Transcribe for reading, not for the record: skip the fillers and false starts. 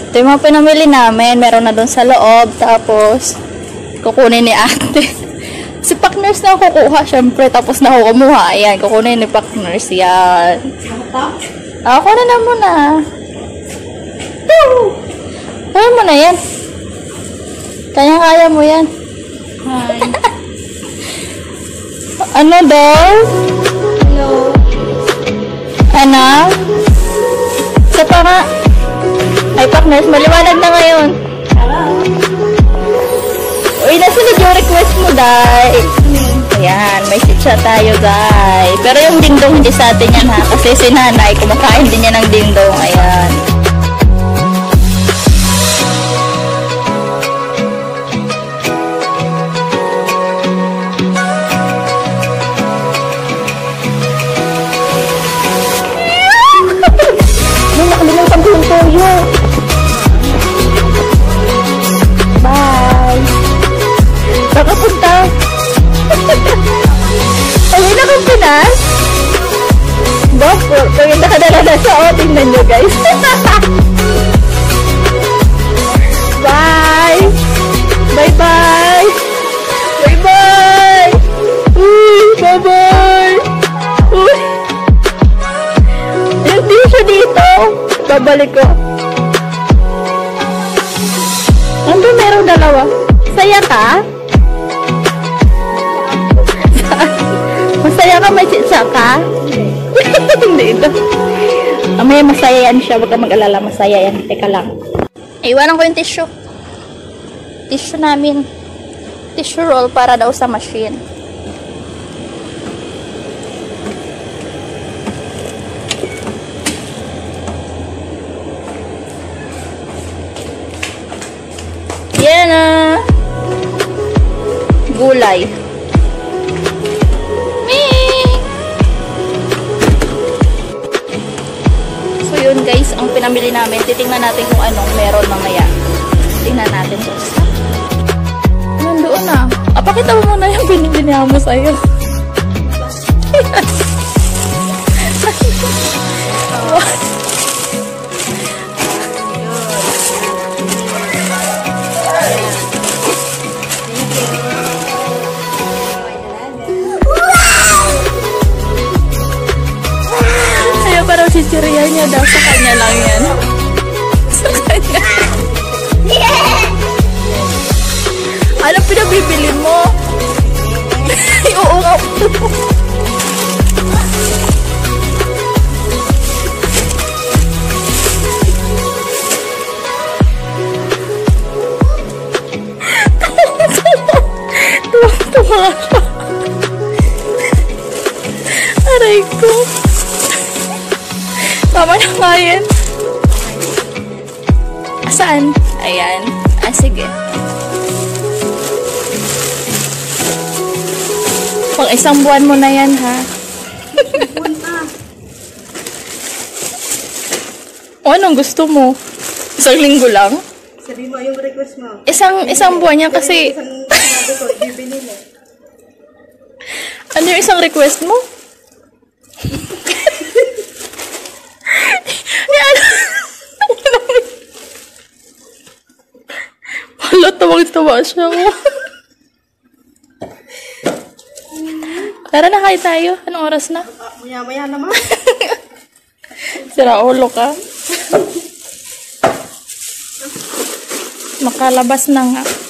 Ito yung mga pinamili namin. Meron na doon sa loob. Tapos, kukunin ni ate. Si Pack Nurse na kukuha, syempre. Tapos na ako kumuha. Ayan, kukunin ni Pack Nurse. Yan. Ako na muna. Kaya mo na yan. Kaya mo yan. Hi. Ano daw? Hello. Ano? Isa pa nga. Ay, Pack Nurse, maliwanag na ngayon. Uy, nasunod yung request mo, Day. Ayan, may sitsa tayo, Day. Pero yung dingdong hindi sa atin yan, ha? Kasi si nanay, kumakain din niya ng dingdong. Ayan. Nakalimutan ko yung toyo. Bye. Nakapunta. Ayun na kang Pinas. Bako, kaya nakadala na siya. O, tingnan nyo guys. Bye. Bye-bye. Bye-bye. Uy, bye-bye. Uy. Hindi siya dito. Babalik ko. Ano meron dalawa? Saya ka? Masaya ka? May sitsa ka? Hindi ito. Mamaya masaya yan siya. Huwag ka mag-alala. Masaya yan. Teka lang. Iwanan ko yung tissue. Tissue namin. Tissue roll para daw sa machine. Yan na. Gulay. So yun guys, ang pinamili namin. Titingnan natin kung anong meron mamaya. Tingnan natin to. Nandoon na. Pakita mo muna yung binibili mo sa'yo. Parang chichirya niya daw. Sa kanya lang yan. Sa kanya. Ano pinabibili mo? Oo nga. Tuwa-tuwa. Aray ko. Tama na nga yan. Saan? Ayan. Ah, sige. Pang isang buwan mo na yan, ha? O, anong gusto mo? Isang linggo lang? Sabi mo yung request mo. Isang buwan yan kasi... Ano yung isang request mo? Wala, tawag-tawa siya. Tara na, kain tayo. Anong oras na? Maya-maya naman. Sira ulo ka. Makalabas na nga.